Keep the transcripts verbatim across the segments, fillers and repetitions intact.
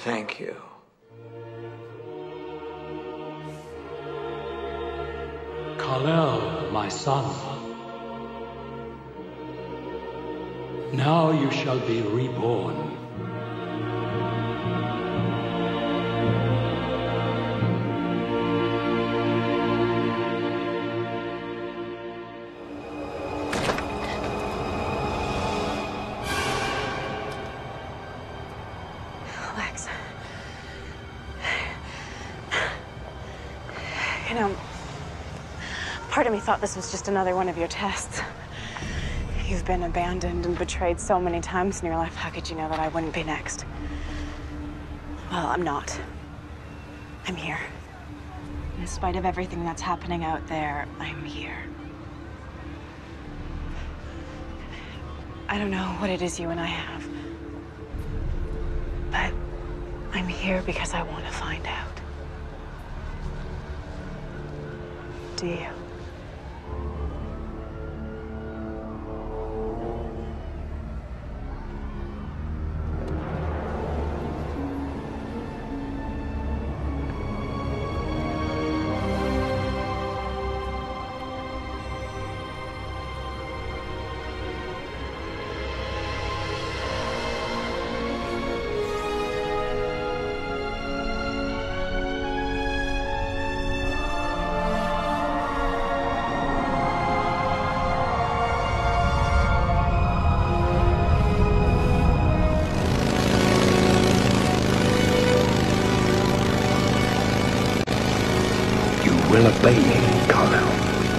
thank you. Kal-El, my son. Now you shall be reborn. Lex. You know, part of me thought this was just another one of your tests. You've been abandoned and betrayed so many times in your life. How could you know that I wouldn't be next? Well, I'm not. I'm here. In spite of everything that's happening out there, I'm here. I don't know what it is you and I have, but I'm here because I want to find out. Do you? will obey me, Kal-El.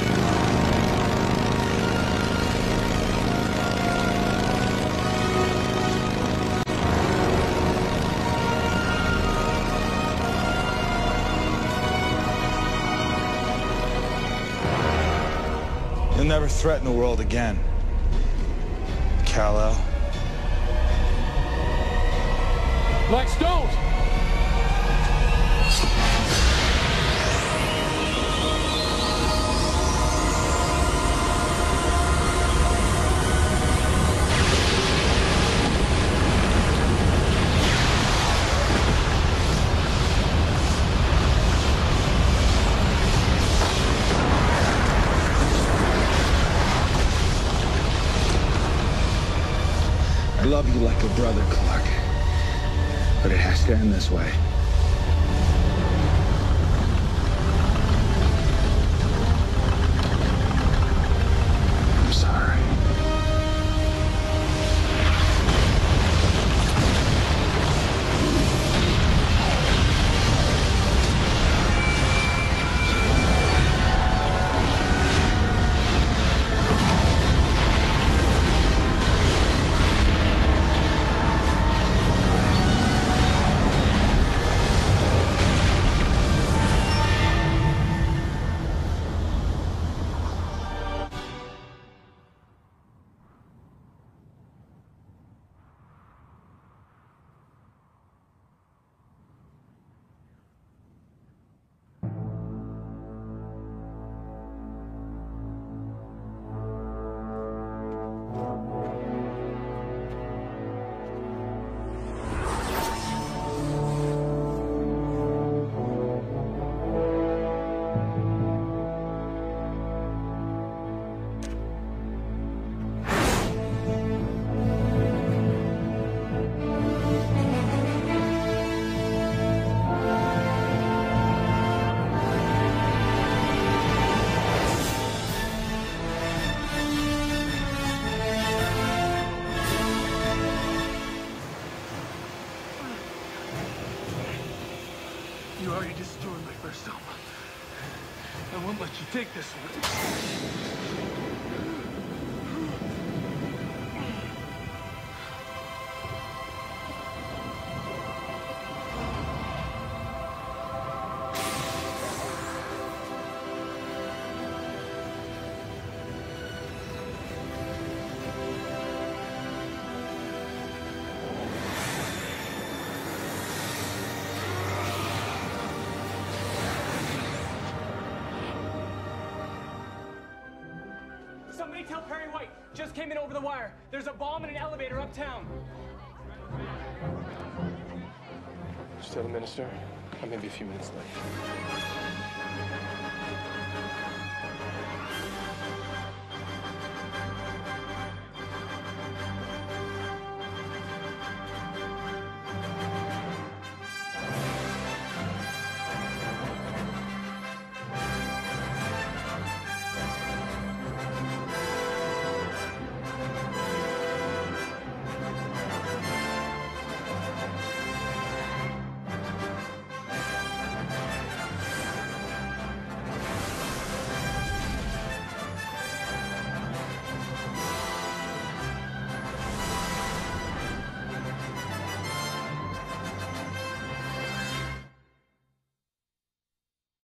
You'll never threaten the world again, Kal-El. Lex, don't! I love you like a brother, Clark. But it has to end this way. I'm sorry. You already destroyed my first home. I won't let you take this one. Somebody tell Perry White, just came in over the wire. There's a bomb in an elevator uptown. Still the minister? I may be a few minutes late.